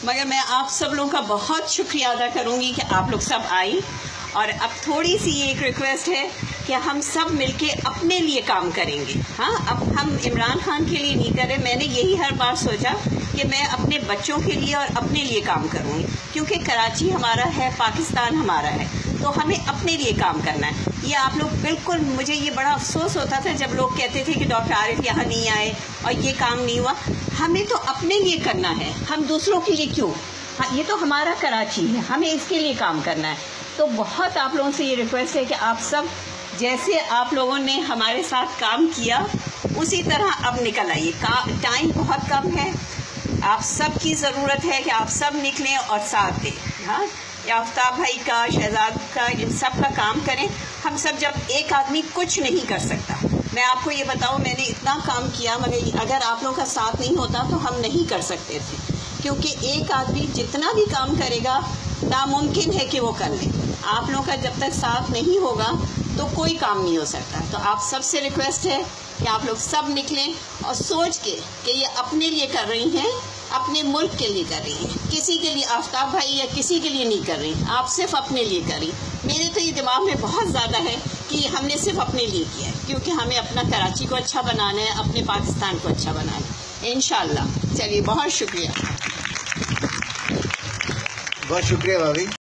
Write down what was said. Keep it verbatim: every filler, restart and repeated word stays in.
मगर मैं आप सब लोगों का बहुत शुक्रिया अदा करूंगी कि आप लोग सब आई। और अब थोड़ी सी ये एक रिक्वेस्ट है कि हम सब मिलके अपने लिए काम करेंगे। हाँ, अब हम इमरान खान के लिए नहीं कर रहे। मैंने यही हर बार सोचा कि मैं अपने बच्चों के लिए और अपने लिए काम करूँगी, क्योंकि कराची हमारा है, पाकिस्तान हमारा है, तो हमें अपने लिए काम करना है। ये आप लोग बिल्कुल, मुझे ये बड़ा अफसोस होता था जब लोग कहते थे कि डॉक्टर आरिफ यहाँ नहीं आए और ये काम नहीं हुआ। हमें तो अपने लिए करना है, हम दूसरों के लिए क्यों? हाँ, ये तो हमारा कराची है, हमें इसके लिए काम करना है। तो बहुत आप लोगों से ये रिक्वेस्ट है कि आप सब, जैसे आप लोगों ने हमारे साथ काम किया, उसी तरह अब निकल आइए। टाइम बहुत कम है, आप सब की ज़रूरत है कि आप सब निकलें और साथ दें। हाँ, आफ्ताब भाई का, शहजाद का, इन सब का काम करें। हम सब, जब एक आदमी कुछ नहीं कर सकता, मैं आपको ये बताऊं, मैंने इतना काम किया, मगर अगर आप लोगों का साथ नहीं होता तो हम नहीं कर सकते थे, क्योंकि एक आदमी जितना भी काम करेगा नामुमकिन है कि वो कर ले। आप लोगों का जब तक साथ नहीं होगा तो कोई काम नहीं हो सकता। तो आप सबसे रिक्वेस्ट है कि आप लोग सब निकलें और सोच के कि ये अपने लिए कर रही हैं, अपने मुल्क के लिए कर रही हैं, किसी के लिए, आफ्ताब भाई या किसी के लिए नहीं कर रही, आप सिर्फ अपने लिए कर रही। मेरे तो ये दिमाग में बहुत ज़्यादा है कि हमने सिर्फ अपने लिए किया है, क्योंकि हमें अपना कराची को अच्छा बनाना है, अपने पाकिस्तान को अच्छा बनाना है, इंशाल्लाह। चलिए, बहुत शुक्रिया। बहुत शुक्रिया भाभी।